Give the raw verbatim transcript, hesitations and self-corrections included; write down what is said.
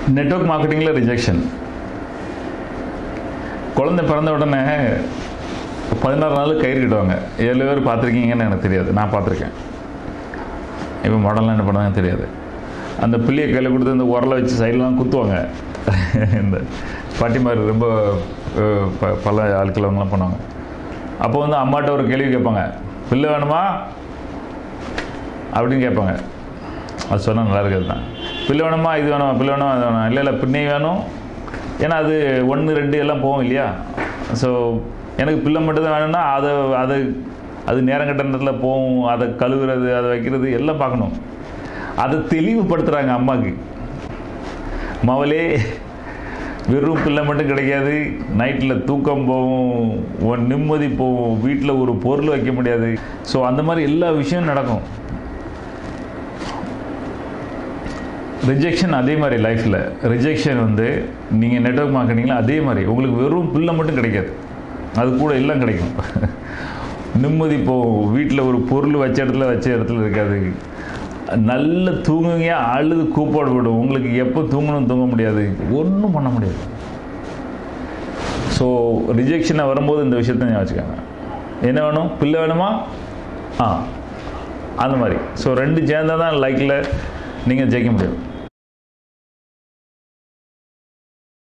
Network மார்க்கெட்டிங்கில் rejection. குழந்தை பிறந்த உடனே பதினாறு நாள் கயிறு கட்டுவாங்க. ஏழு பேர் பார்த்துருக்கீங்கன்னு எனக்கு தெரியாது, நான் பார்த்துருக்கேன். இப்போ மாடல்லாம் என்ன பண்ணாங்கன்னு தெரியாது. அந்த பிள்ளையை கையில் கொடுத்து இந்த உரலை வச்சு சைட்லாம் குத்துவாங்க. இந்த பாட்டிமார் ரொம்ப ப பல ஆட்கள் அவங்களாம் பண்ணுவாங்க. அப்போ வந்து அம்மாட்ட ஒரு கேள்வி கேட்பாங்க, பிள்ளை வேணுமா அப்படின்னு கேட்பாங்க. அது சொன்னால் நல்லா இருக்கிறது தான். பிள்ளை வேணுமா, இது வேணுமா, பிள்ளை வேணுமா, அது வேணும், இல்லை இல்லை பின்னே வேணும். ஏன்னா அது ஒன்று ரெண்டு எல்லாம் போகும் இல்லையா. ஸோ எனக்கு பிள்ளை மட்டும் தான் வேணும்னா அதை அது அது நேரம் கட்டணத்தில் போகும். அதை கழுவுறது, அதை வைக்கிறது எல்லாம் பார்க்கணும். அதை தெளிவுபடுத்துகிறாங்க அம்மாவுக்கு. மவளே, வெறும் பிள்ளை மட்டும் கிடைக்காது, நைட்டில் தூக்கம் போகும், ஒன் நிம்மதி போகும், வீட்டில் ஒரு பொருள் வைக்க முடியாது. ஸோ அந்த மாதிரி எல்லா விஷயம் நடக்கும். ரிஜெக்ஷன் அதே மாதிரி லைஃப்பில் ரிஜெக்ஷன் வந்து நீங்கள் நெட்வொர்க் மார்க்கெட்டிங்கில் அதே மாதிரி உங்களுக்கு வெறும் பிள்ளை மட்டும் கிடைக்காது, அது கூட எல்லாம் கிடைக்கும். நிம்மதி போகும், வீட்டில் ஒரு பொருள் வச்ச இடத்துல வச்ச இடத்துல இருக்காது, நல்ல தூங்குங்க, அழுது கூப்பாடு போடும். உங்களுக்கு எப்போ தூங்கணும் தூங்க முடியாது, ஒன்றும் பண்ண முடியாது. ஸோ ரிஜெக்ஷனை வரும்போது இந்த விஷயத்த ஞாபகம் வச்சுக்காங்க. என்ன வேணும், பிள்ளை வேணுமா, ஆ அந்த மாதிரி. ஸோ ரெண்டு சேர்ந்தால் தான் லைஃப்பில் நீங்கள் ஜெயிக்க முடியும்.